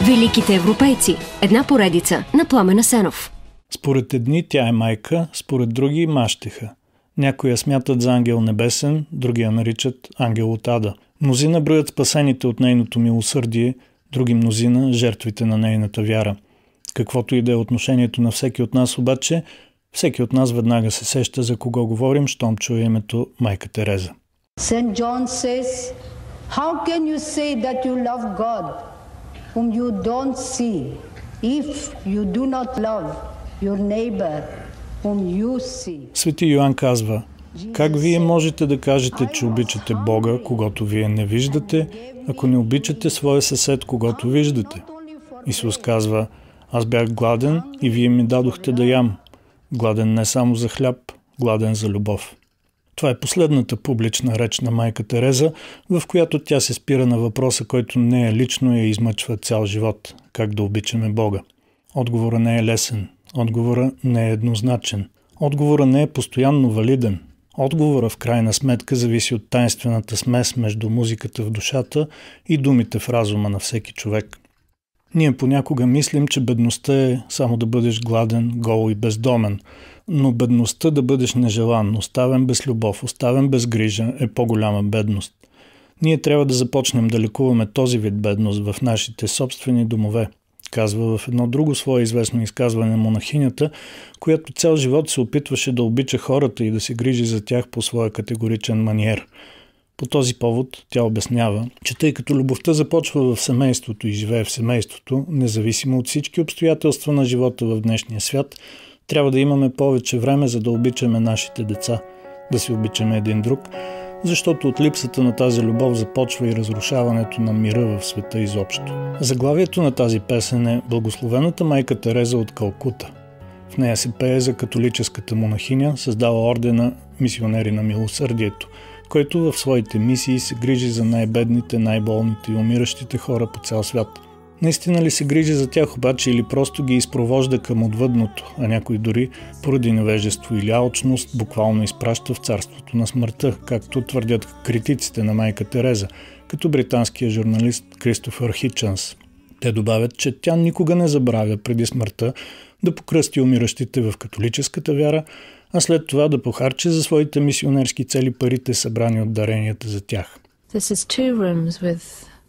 Великите европейци. Една поредица на Пламен Асенов. Според едни тя е майка, според други мащеха. Някои я смятат за ангел небесен, други я наричат ангел от ада. Мнозина броят спасените от нейното милосърдие, други мнозина жертвите на нейната вяра. Каквото и да е отношението на всеки от нас обаче, всеки от нас веднага се сеща за кого говорим, щом чуе името Майка Тереза. Saint John says, how can you say that you love God whom you don't see if you do not love your neighbor whom you see? Свети Йоан казва: как вие можете да кажете, че обичате Бога, когато вие не виждате, ако не обичате своя съсед, когато виждате? Исус казва: аз бях гладен и вие ми дадохте да ям. Гладен не само за хляб, гладен за любов. Това е последната публична реч на Майка Тереза, в която тя се спира на въпроса, който не е лично и я измъчва цял живот – как да обичаме Бога. Отговорът не е лесен, отговорът не е еднозначен, отговорът не е постоянно валиден. Отговорът в крайна сметка зависи от таинствената смес между музиката в душата и думите в разума на всеки човек. Ние понякога мислим, че бедността е само да бъдеш гладен, гол и бездомен, но бедността да бъдеш нежелан, оставен без любов, оставен без грижа е по-голяма бедност. Ние трябва да започнем да лекуваме този вид бедност в нашите собствени домове, казва в едно друго свое известно изказване монахинята, която цял живот се опитваше да обича хората и да се грижи за тях по своя категоричен маниер. По този повод тя обяснява, че тъй като любовта започва в семейството и живее в семейството, независимо от всички обстоятелства на живота в днешния свят, трябва да имаме повече време, за да обичаме нашите деца, да се обичаме един друг, защото от липсата на тази любов започва и разрушаването на мира в света изобщо. Заглавието на тази песен е Благословената Майка Тереза от Калкута. В нея се пее за католическата монахиня, създала ордена Мисионери на милосърдието, който в своите мисии се грижи за най-бедните, най-болните и умиращите хора по цял свят. Наистина ли се грижи за тях обаче или просто ги изпровожда към отвъдното, а някой дори поради невежество или алчност буквално изпраща в царството на смъртта, както твърдят критиците на Майка Тереза, като британския журналист Кристофър Хичънс. Те добавят, че тя никога не забравя преди смъртта да покръсти умиращите в католическата вяра, а след това да похарчи за своите мисионерски цели парите, събрани от даренията за тях. This is two rooms with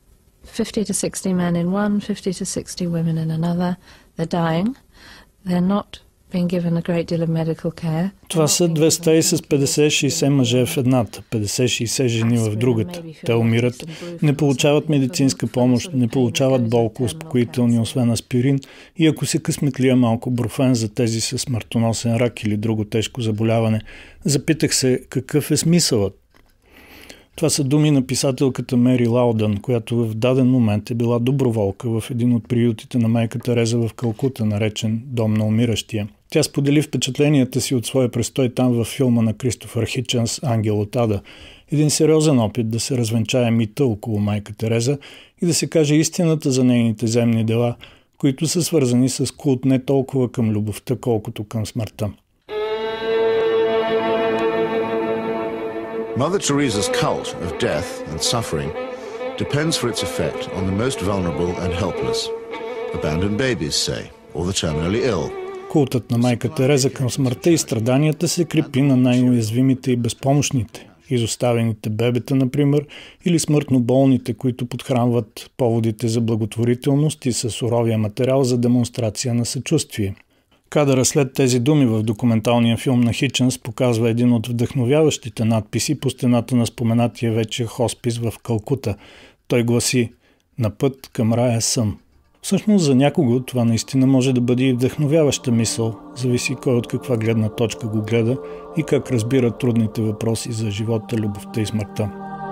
50 to 60 men in one, 50 to 60 women in another. They're dying. They're not being given a great deal of medical care. Това са 200 с 50-60 мъже в едната, 50-60 жени в другата. Те умират, не получават медицинска помощ, не получават болко успокоителни, освен аспирин, и ако се късметлия малко брофен за тези с смъртоносен рак или друго тежко заболяване. Запитах се какъв е смисълът. Това са думи на писателката Мери Лаудън, която в даден момент е била доброволка в един от приютите на Майка Тереза в Калкута, наречен Дом на умиращия. Тя сподели впечатленията си от своя престой там във филма на Кристофър Хичънс «Ангел от ада». Един сериозен опит да се развенчае мита около Майка Тереза и да се каже истината за нейните земни дела, които са свързани с култ не толкова към любовта, колкото към смъртта. Mother Teresa's cult of death and suffering depends for its effect on the most vulnerable and helpless. Abandoned babies, say, or the terminally ill. Култът на Майка Тереза към смъртта и страданията се крепи на най-уязвимите и безпомощните. Изоставените бебета, например, или смъртно болните, които подхранват поводите за благотворителност и със суровия материал за демонстрация на съчувствие. Кадъра след тези думи в документалния филм на Хичънс показва един от вдъхновяващите надписи по стената на споменатия вече хоспис в Калкута. Той гласи: «На път към рая съм». Всъщност за някого това наистина може да бъде и вдъхновяваща мисъл, зависи кой от каква гледна точка го гледа и как разбира трудните въпроси за живота, любовта и смъртта.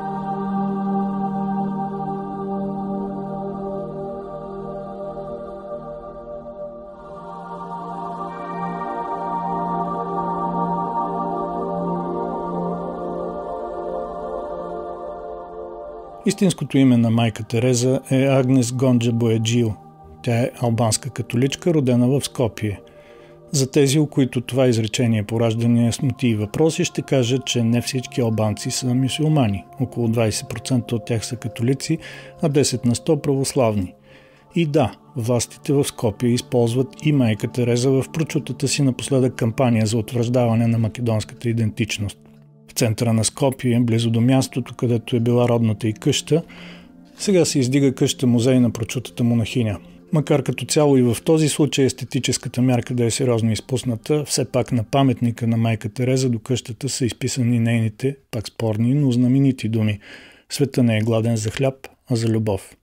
Истинското име на Майка Тереза е Агнес Гонджа Бояджио. Тя е албанска католичка, родена в Скопие. За тези, у които това изречение поражда неясноти и въпроси, ще кажа, че не всички албанци са мюсюлмани. Около 20% от тях са католици, а 10 на 100 православни. И да, властите в Скопие използват и майка Тереза в прочутата си напоследък кампания за утвърждаване на македонската идентичност. В центъра на Скопие, близо до мястото, където е била родната й къща, сега се издига къща музей на прочутата монахиня. Макар като цяло и в този случай естетическата мярка да е сериозно изпусната, все пак на паметника на майка Тереза до къщата са изписани нейните, пак спорни, но знаменити думи: "Света не е гладен за хляб, а за любов."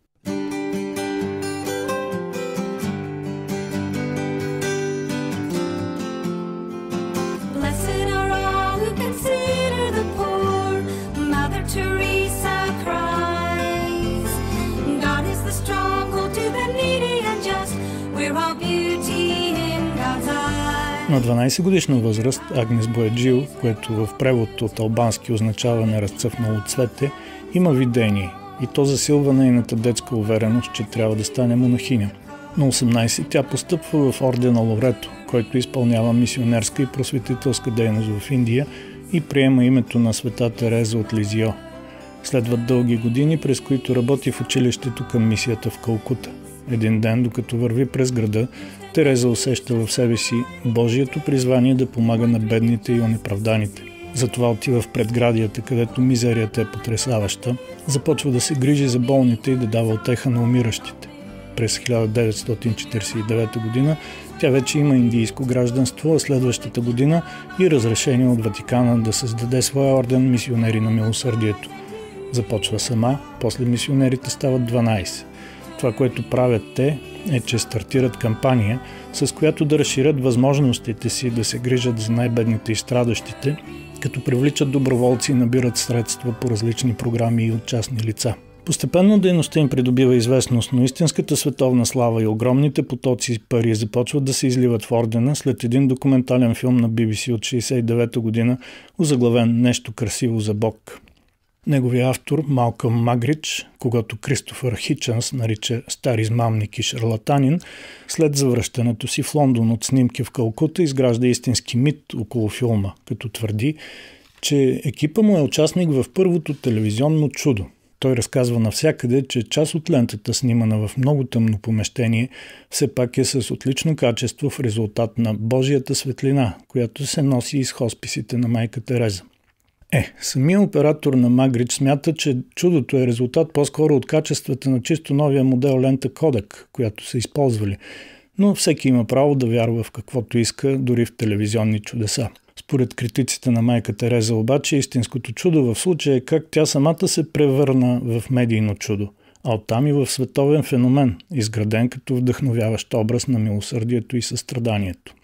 На 12 годишна възраст Агнес Бояджио, което в превод от албански означава "неразцъфнало цвете", има видение и то засилва нейната детска увереност, че трябва да стане монахиня. На 18 тя постъпва в ордена Лорето, който изпълнява мисионерска и просветителска дейност в Индия и приема името на света Тереза от Лизио. Следват дълги години, през които работи в училището към мисията в Калкута. Един ден, докато върви през града, Тереза усеща в себе си Божието призвание да помага на бедните и онеправданите. Затова отива в предградията, където мизерията е потресаваща, започва да се грижи за болните и да дава утеха на умиращите. През 1949 година тя вече има индийско гражданство, а следващата година и разрешение от Ватикана да създаде своя орден мисионери на милосърдието. Започва сама, после мисионерите стават 12. Това, което правят те, е, че стартират кампания, с която да разширят възможностите си да се грижат за най-бедните и страдащите, като привличат доброволци и набират средства по различни програми и от частни лица. Постепенно дейността им придобива известност, но истинската световна слава и огромните потоци пари започват да се изливат в ордена след един документален филм на BBC от 1969 година, озаглавен "Нещо красиво за Бог". Неговият автор Малкъм Магридж, когато Кристофър Хичънс нарича "стар измамник и шарлатанин", след завръщането си в Лондон от снимки в Калкута изгражда истински мит около филма, като твърди, че екипа му е участник в първото телевизионно чудо. Той разказва навсякъде, че част от лентата, снимана в много тъмно помещение, все пак е с отлично качество в резултат на Божията светлина, която се носи из хосписите на майка Тереза. Самият оператор на Магридж смята, че чудото е резултат по-скоро от качествата на чисто новия модел лента Kodak, която са използвали. Но всеки има право да вярва в каквото иска, дори в телевизионни чудеса. Според критиците на майка Тереза обаче, истинското чудо в случая е как тя самата се превърна в медийно чудо, а оттам и в световен феномен, изграден като вдъхновяващ образ на милосърдието и състраданието.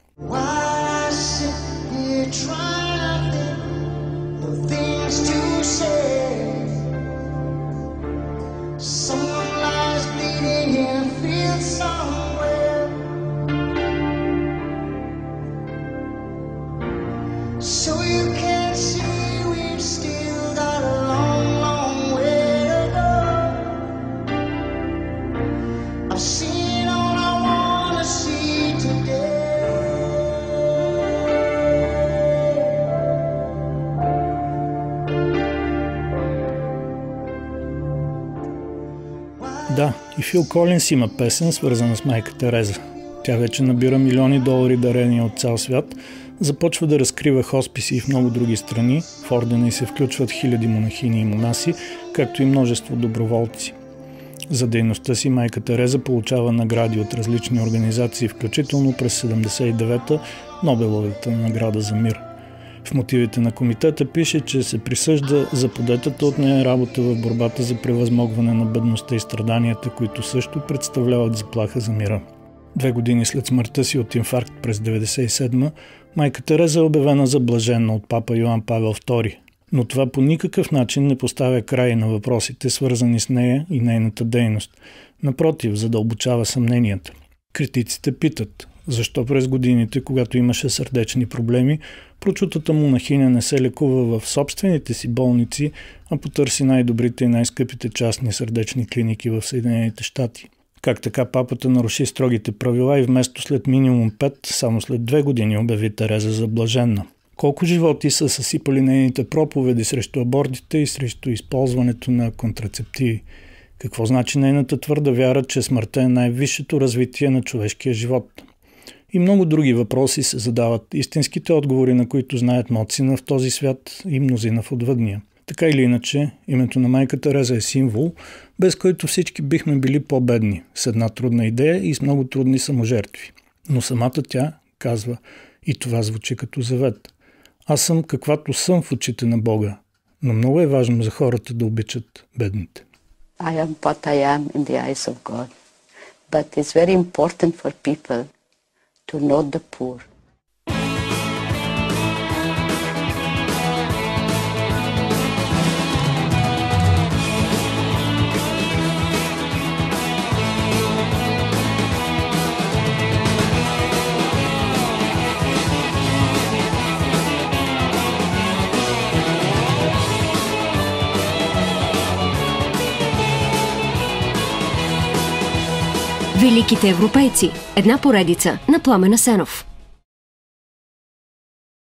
Да, и Фил Колинс има песен, свързана с майка Тереза. Тя вече набира милиони долари дарения от цял свят, започва да разкрива хосписи в много други страни, в ордена й се включват хиляди монахини и монаси, както и множество доброволци. За дейността си майка Тереза получава награди от различни организации, включително през 1979-та Нобеловата награда за мир. В мотивите на комитета пише, че се присъжда за подетата от нея работа в борбата за превъзмогване на бедността и страданията, които също представляват заплаха за мира. 2 години след смъртта си от инфаркт през 1997, майка Тереза е обявена за блаженна от папа Йоан Павел II. Но това по никакъв начин не поставя край на въпросите, свързани с нея и нейната дейност. Напротив, задълбочава съмненията. Критиците питат, защо през годините, когато имаше сърдечни проблеми, прочутата монахиня не се лекува в собствените си болници, а потърси най-добрите и най-скъпите частни сърдечни клиники в Съединените щати. Как така папата наруши строгите правила и вместо след минимум 5, само след 2 години обяви Тереза за блаженна? Колко животи са съсипали нейните проповеди срещу абортите и срещу използването на контрацептиви? Какво значи нейната твърда вяра, че смъртта е най-висшето развитие на човешкия живот? И много други въпроси се задават, истинските отговори, на които знаят малцина в този свят и мнозина в отвъдния. Така или иначе, името на майка Тереза е символ, без който всички бихме били по-бедни, с една трудна идея и с много трудни саможертви. Но самата тя казва, и това звучи като завет: аз съм каквато съм в очите на Бога, но много е важно за хората да обичат бедните. I am what I am in the eyes of God. But it's very important for people to know the poor. Великите европейци. Една поредица на Пламен Асенов.